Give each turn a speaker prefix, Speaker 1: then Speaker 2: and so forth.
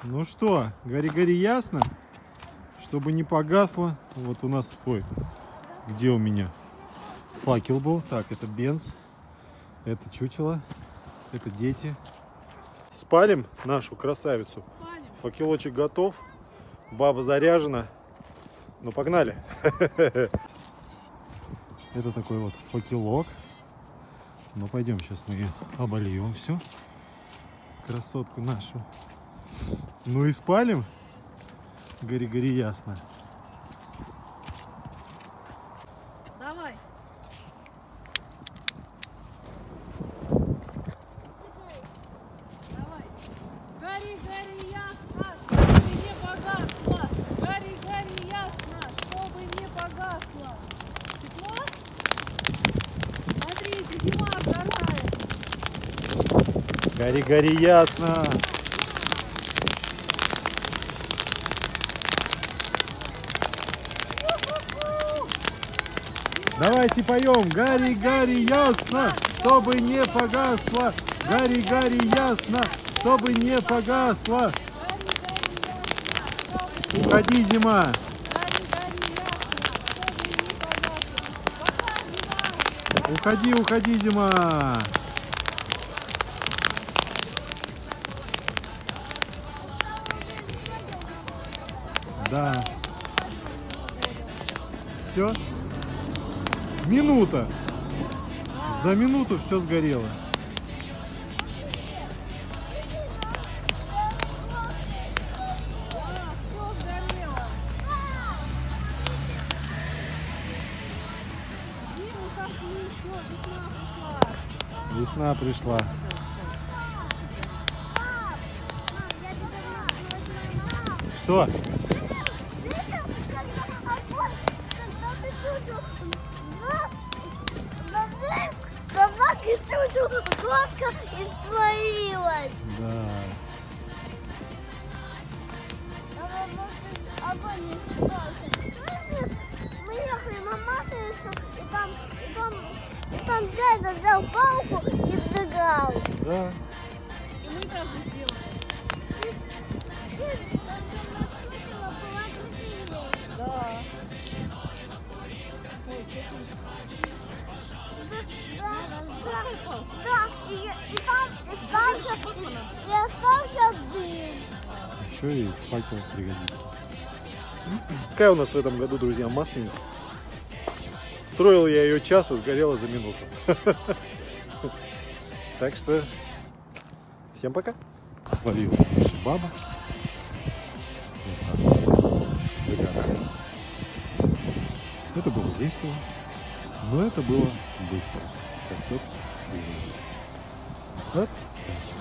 Speaker 1: Ну что, гори-гори ясно, чтобы не погасло. Вот у нас, ой, где у меня факел был? Так, это бенз, это чучело, это дети. Спалим нашу красавицу. Факелочек готов, баба заряжена. Ну, погнали. Это такой вот факелок. Ну, пойдем, сейчас мы ее обольем все. Красотку нашу. Ну и спалим. Гори-гори ясно.
Speaker 2: Давай. Давай. Гори-гори ясно, чтобы не погасло. Гори-гори ясно, чтобы не погасло. Тепло? Смотрите, зима вторая.
Speaker 1: Гори-гори ясно. Давайте поем. Гори-гори ясно, чтобы не погасло. Гори-гори ясно, чтобы не погасло. Уходи, зима. Уходи, уходи, зима. Да. Все. Минута. За минуту все сгорело. Весна пришла. Что?
Speaker 3: Глазка испарилась.
Speaker 1: Да.
Speaker 3: Огонь не испарился. Мы ехали на Масловицу, и там дядя взял палку и взыграл.
Speaker 1: Да.
Speaker 2: И мы так же сделали. Да.
Speaker 3: Да, и остался дым.
Speaker 1: Еще и факел пригодится. Какая у нас в этом году, друзья, масленица? Строил я ее час, и сгорела за минуту. Так что всем пока. Валилась наша баба. Это было весело, но это было быстро. Как тот. Вот.